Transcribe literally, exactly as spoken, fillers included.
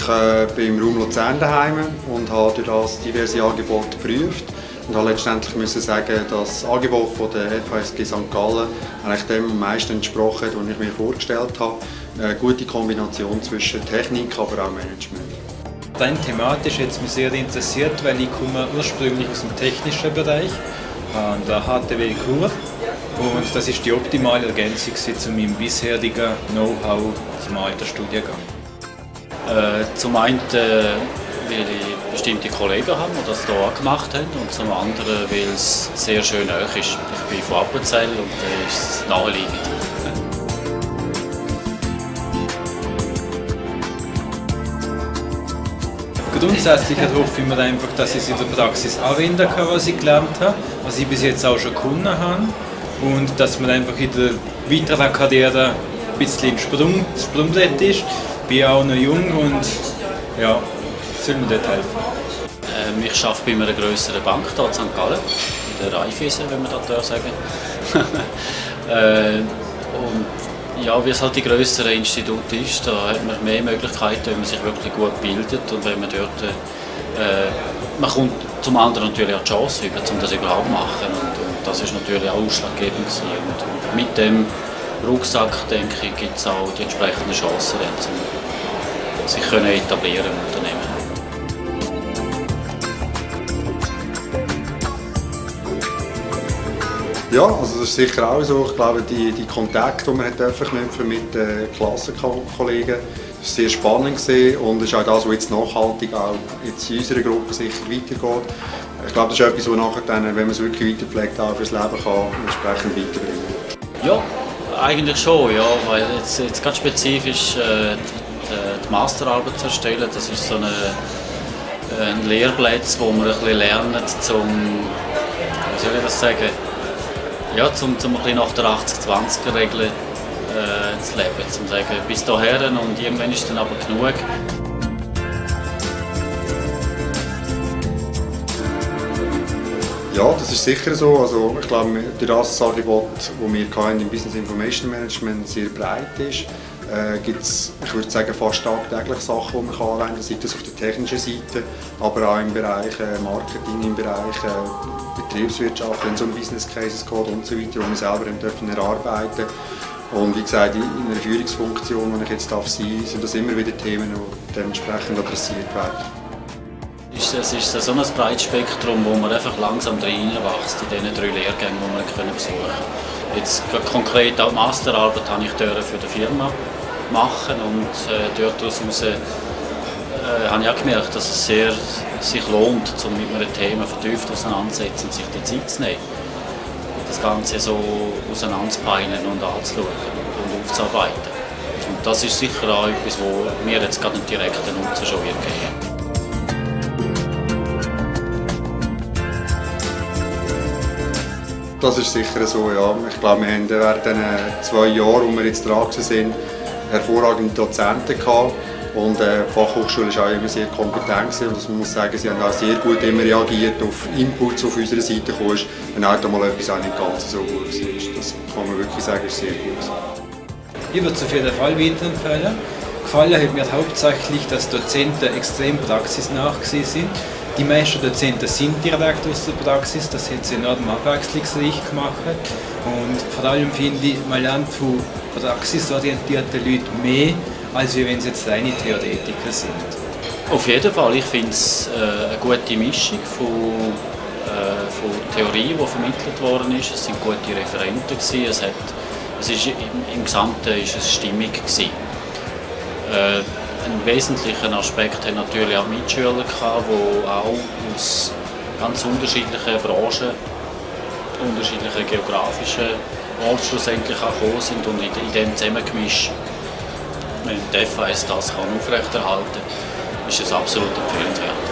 äh, bin im Raum Luzern daheim und habe durch das diverse Angebote geprüft. Und habe letztendlich müssen sagen, dass das Angebot von der F H S G Sankt Gallen eigentlich dem am meisten entsprochen hat, was ich mir vorgestellt habe. Eine gute Kombination zwischen Technik, aber auch Management. Dein thematisch hat es mich sehr interessiert, weil ich komme ursprünglich aus dem technischen Bereich, an der H T W Chur. Und das ist die optimale Ergänzung zu meinem bisherigen Know-how aus dem alten Studiengang. Äh, zum einen, äh, weil ich bestimmte Kollegen habe, die das hier auch gemacht haben, und zum anderen, weil es sehr schön nahe ist. Ich bin von Appenzell und da ist es naheliegend. Grundsätzlich hoffe ich mir einfach, dass ich es in der Praxis anwenden kann, was ich gelernt habe, was ich bis jetzt auch schon gefunden habe. Und dass man einfach in der weiteren Karriere ein bisschen im Sprung, Sprungbrett ist. Ich bin auch noch jung und ja, soll mir dort helfen. Ähm, ich arbeite bei einer grösseren Bank hier in Sankt Gallen, in der Raiffeisen, wenn man das sagen äh, und ja, wie es halt die grösseren Institute ist, da hat man mehr Möglichkeiten, wenn man sich wirklich gut bildet und wenn man dort äh, man kommt zum anderen natürlich auch die Chance über, um das überhaupt zu machen. Und, und das ist natürlich auch ausschlaggebend gewesen. Und mit dem Rucksack, denke ich, gibt es auch die entsprechenden Chancen, um sich können etablieren im Unternehmen. Ja, also das ist sicher auch so. Ich glaube, die, die Kontakte, die man knüpfen mit den Klassenkollegen, das war sehr spannend gewesen und ist auch das, was jetzt nachhaltig auch jetzt in unserer Gruppe sicher weitergeht. Ich glaube, das ist etwas, was nachher dann, wenn man es wirklich weiterpflegt, auch fürs Leben kann entsprechend weiterbringen. Ja, eigentlich schon, ja, weil jetzt, jetzt ganz spezifisch äh, die, die Masterarbeit zu erstellen, das ist so eine, ein Lehrplatz, wo man ein bisschen lernt, zum, wie soll ich das sagen, ja, zum, zum ein bisschen nach der achtzig zwanzig Regel äh, zu leben, zum sagen, bis dahin und irgendwann ist dann aber genug. Ja, das ist sicher so. Also, ich glaube, durch das Angebot, das wir im Business Information Management sehr breit ist, äh, gibt es, ich würde sagen, fast tagtäglich Sachen, die man anwenden kann, sei das auf der technischen Seite, aber auch im Bereich äh, Marketing, im Bereich äh, Betriebswirtschaft, wenn es um Business Cases geht und so weiter, die wir selber dürfen erarbeiten. Und wie gesagt, in einer Führungsfunktion, die ich jetzt darf sein darf, sind das immer wieder Themen, die dementsprechend adressiert werden. Es ist so ein breites Spektrum, wo man einfach langsam reinwächst in diesen drei Lehrgängen, die man besuchen können. Jetzt konkret auch die Masterarbeit habe ich für die Firma machen und äh, dort daraus äh, habe ich auch gemerkt, dass es sehr, sich lohnt, um mit einem Thema vertieft auseinanderzusetzen und sich die Zeit zu nehmen, das Ganze so auseinanderzupeinen und anzuschauen und aufzuarbeiten. Und das ist sicher auch etwas, wo mir jetzt gerade einen direkten Nutzen schon wird geben. Das ist sicher so, ja. Ich glaube, wir haben während den zwei Jahren, wo wir jetzt dran sind, hervorragende Dozenten gehabt. Und äh, die Fachhochschule war auch immer sehr kompetent und das, man muss sagen, sie haben auch sehr gut immer reagiert auf Inputs, die auf unserer Seite gekommen ist, wenn auch mal etwas auch nicht ganz so gut war. Das kann man wirklich sagen, ist sehr gut. Ich würde es auf jeden Fall weiterempfehlen. Gefallen hat mir hauptsächlich, dass Dozenten extrem praxisnah sind. Die meisten Dozenten sind direkt aus der Praxis, das hat sie enorm abwechslungsreich gemacht. Und vor allem finde ich, man lernt von praxisorientierten Leuten mehr, als wenn sie jetzt reine Theoretiker sind. Auf jeden Fall, ich finde es äh, eine gute Mischung von, äh, von Theorie, die vermittelt worden ist. Es sind gute Referenten gewesen. Es hat, es ist, im, im Gesamten ist es stimmig gewesen. Äh, Ein wesentlicher Aspekt haben natürlich auch Mitschüler gehabt, die auch aus ganz unterschiedlichen Branchen, unterschiedlichen geografischen Orten schlussendlich auch gekommen sind und in, in dem Zusammengemisch, wenn die F H S das kann aufrechterhalten kann, ist es absolut empfehlenswert.